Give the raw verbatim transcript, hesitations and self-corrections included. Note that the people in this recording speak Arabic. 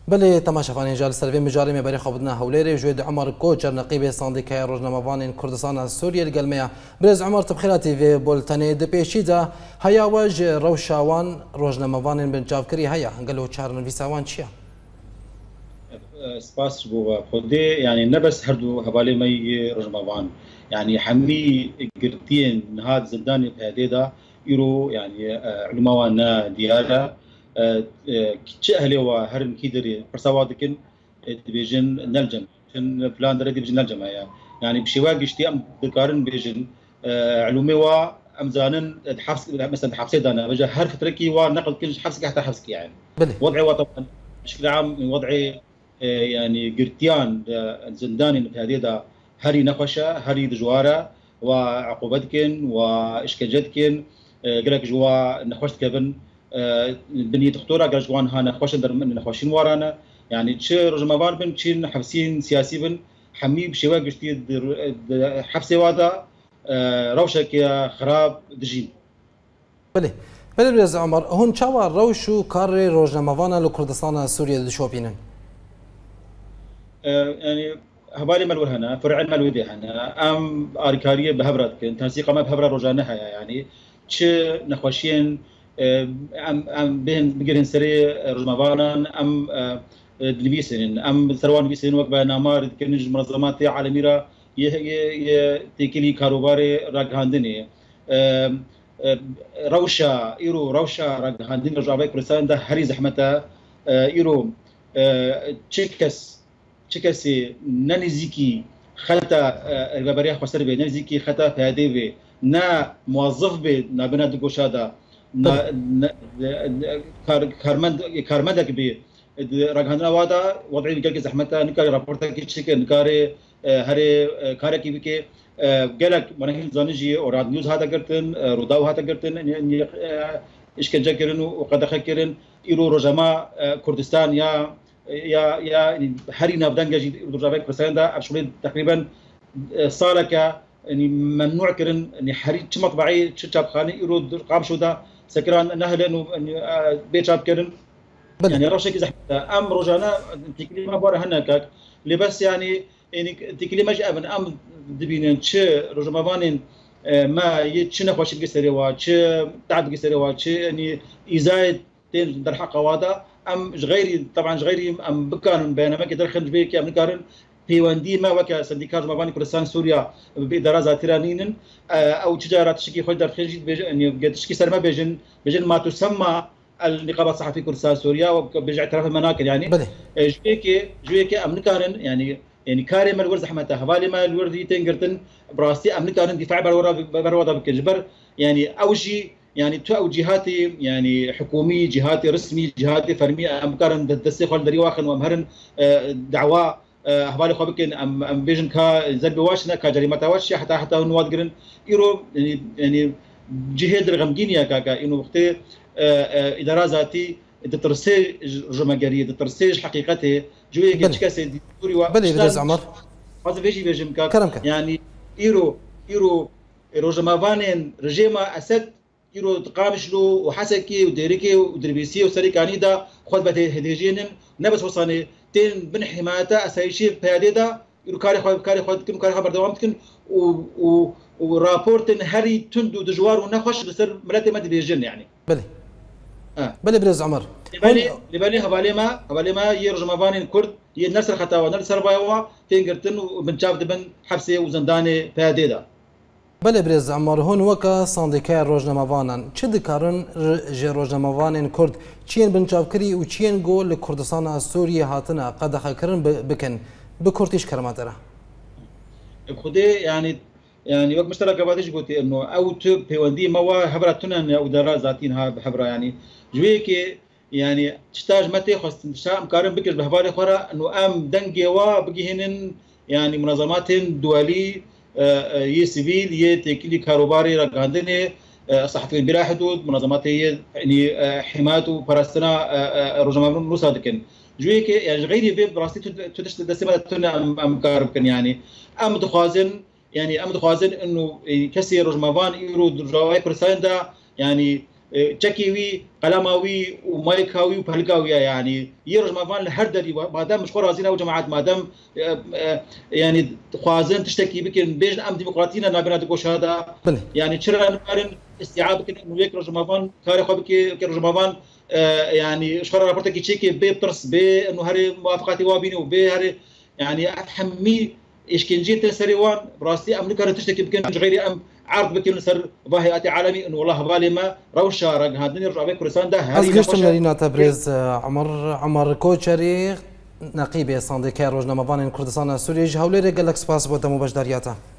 بله تماشافانی جال سروی مجاری می بری خوابدنا هولیری جوید عمر کوچر نقیب ساندیکای روزنامه‌وان کردستان سوریه الگلمیا برز عمر تبخیراتی و بولتنی دپیشیدا هیا وج روشاوان روزنامه‌وان بنجاوکری هیا قالوا چارن ویساوان چیا سپاس بو خودی یعنی نبس هردو حوالی می روزنامه‌وان يعني حمي قرتين نهاد زنداني بهديدا يرو يعني علماء ديالا كتش اهلي وهرن كيدري برسوادكن ديفيجن نلجم شن بلان دري ديفيجن نلجم يعني بشواق اشتي ام ذكارن بيجن علومي و امزانن حبس مثلا حبسي دانا بجا هر فتركي ونقل كل حبسك حتى حبسك يعني وضعي وطبعا بشكل عام من وضعي يعني قرتيان زنداني بهديدا هري نخوشة هري دجوارة وعقوبتكن وإشكاجتكن قالك جوا نخوشت كبن بنية خطورة قالك جوان ها نخوش در من نخوشين ورانا يعني تشي رجمبان بن تشي حبسين سياسي بن حمي بشواق جديد حبسي وادا روشك يا خراب دجين بله بله برز عمر هون چاوا روشو كار رجمبان لكردستان سوريا دشوبينن يعني هبالي ملول هنا فرع ملودي هنا ام اركاريه بهبرات كن تنسيق ما بهبره روجانها يعني تش نخوشين ام ام بين بقرن سري رجمبانان ام دلبيسن ام ثروان بيسن وقبا نامار كنج منظمات عالميه ي تكلي كاروباري راغاندني روشا ايرو روشا راغاندني رجابي كرسان ده هري زحمته ايرو تشيكس چکسی ننزیکی خلتا البریا خسر به ننزیکی خطا فهدی به نه موظف به نبنا دگوشادا کار کارمند کارمندک به رگاندنا وادا وضعی بگل زحمتا نکاری راپورتا کی چک نکاری هر کاری کی بکی گلک منهل زانجی اور نیوز هادا کرتن روداو هادا کرتن اشکنجا کرن و قدخ کرن ایرو رجما کردستان یا يا يا هري نافدان جي درجابك بسان ده ابشولي تقريبا صالك يعني ممنوع كرن اني حري تش مطبعي تش خاني يرود قام شو ده سكران نهل انه بيت شاب كرن يعني روشك زحمه ام رجانا تكليما بار هناك اللي بس يعني يعني تكليما جاء من ام دبين تش رجمبان ما يتشنا خوش القسري وا تش تعب القسري وا تش يعني ازاي تين در حق وادا ام غيري طبعا غيري ام بكان بينما كدر خنج بيك ام نكارن بيواندي ما وكا سنديكات مباني كردستان سوريا باداره زاترانين او تجاره تشكي خد در خنج يعني قد تشكي سرما بيجن بيجن ما تسمى النقابه الصحفيه كردستان سوريا وبيجي اعتراف المناكل يعني جويكي جويكي ام نكارن يعني يعني كاري مال ورز حمته هوالي مال وردي تنقرتن براستي ام نكارن دفاع برورا برورا بكجبر يعني اوجي يعني توجيهاتي يعني حكومي جهاتي رسمي جهاتي فرمي امكارن دسي خول دري واخن ومهرن دعوه احوالي خبكن ام ام بيجن كا زب واشنا كجريمه واش حتى حتى نواد جرن يرو يعني يعني جهاد الغمجين يا كاكا انه وقت اداره ذاتي تترسي جماهيريه تترسي حقيقته جوي كاسي دوري وا بلي بدز عمر هذا بيجي بيجم كاكا يعني يرو يرو روجمافانين رجيما اسد يرو تقامشلو وحسكي وديريكي ودربيسي وسريكاني دا خذ بته هديجين نبس وصاني تين بن حمايته اسايشي بهاديدا يرو كاري خذ كاري خذ كم كاري خبر دوامتكن و و ورابورتن هري تندو دجوار ونخش بسر ملاتي ما ديجين يعني بلي اه بلي برز عمر لبالي لبالي هبالي ما هبالي ما يرجع مباني الكرد هي نفس الخطاوه نفس الربايوا تنقرتن وبن شاف دبن حبسي وزنداني بهاديدا بله برز عمر هون وكا سانديكاي روزنامه‌وانان چه دكارن جي روزنامه‌وانين كرد چين بنچاوكري و چين گو لكردستان سوريا هاتنا قدخه كرن بكن بكرتيش كرماتره بخدي يعني يعني وقت مشترك بعدش قلت انه او تو بيوندي ما هبرتنا او درا ذاتينها بحبره يعني جويكي يعني تشتاج متى خص شام كارن بكر بهبالي خرا انه ام دنجي وا بقيهن يعني منظمات دولي يه سيفيل يه تكلي كاروباري رغاندني صحفيين بلا حدود منظمات يعني حمايه وبرستنا رجمان روسا دكن جويك يعني غيري بيب راستي تدش دسمه تنا ام كاربكن يعني ام دخازن يعني ام دخازن انه كسي رجمان يرو رواي برسندا يعني تشكيوي قلماوي ومايكاوي وبهلقاوي يعني يرج مافان لهردري ما دام مش خرازينا وجماعات ما دام يعني خوازن تشتكي بكن بيج ام ديمقراطينا نابنا دكوش هذا يعني تشرا نقارن استيعاب كن انه يك رج مافان كاري خو بكي رج مافان يعني شخر رابورتك تشيكي بيبترس بي انه هري موافقاتي وابيني وبي هري يعني احمي اشكنجي تنسريوان براستي امريكا تشتكي بكن غيري ام عرض بكن سر باهياتي عالمي انه والله بالي ما روشا رق هذا نرجع بك كردستان ده هذه قشتم لرينا تبريز عمر عمر كوچري نقيب سانديكا روزنامه كردستان سوريا هوليري قال لك سباس بودا مباشرياته